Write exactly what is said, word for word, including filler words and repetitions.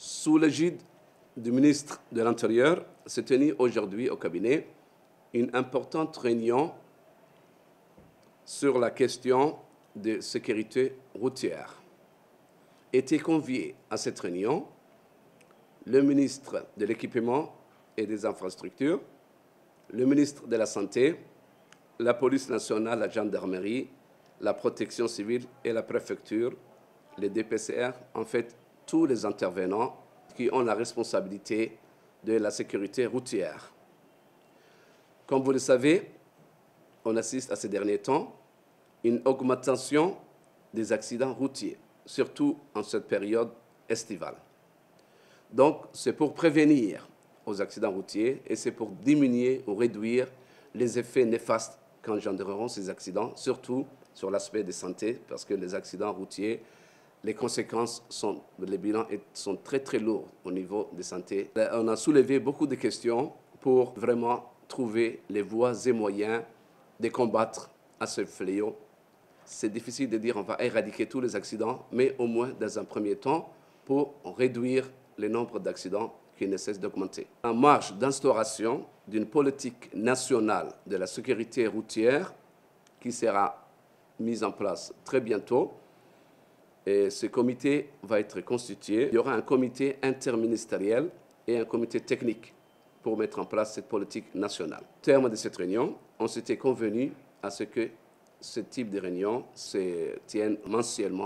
Sous l'égide du ministre de l'Intérieur, s'est tenue aujourd'hui au cabinet une importante réunion sur la question de sécurité routière. Étaient conviés à cette réunion le ministre de l'Équipement et des Infrastructures, le ministre de la Santé, la police nationale, la gendarmerie, la protection civile et la préfecture, les D P C R, en fait, tous les intervenants qui ont la responsabilité de la sécurité routière. Comme vous le savez, on assiste à ces derniers temps une augmentation des accidents routiers, surtout en cette période estivale. Donc, c'est pour prévenir aux accidents routiers et c'est pour diminuer ou réduire les effets néfastes qu'engendreront ces accidents, surtout sur l'aspect de santé, parce que les accidents routiers, les conséquences sont, les bilans sont très très lourds au niveau de santé. On a soulevé beaucoup de questions pour vraiment trouver les voies et moyens de combattre à ce fléau. C'est difficile de dire on va éradiquer tous les accidents, mais au moins dans un premier temps pour réduire le nombre d'accidents qui ne cessent d'augmenter. En marge d'instauration d'une politique nationale de la sécurité routière qui sera mise en place très bientôt. Et ce comité va être constitué. Il y aura un comité interministériel et un comité technique pour mettre en place cette politique nationale. Au terme de cette réunion, on s'était convenu à ce que ce type de réunion se tienne mensuellement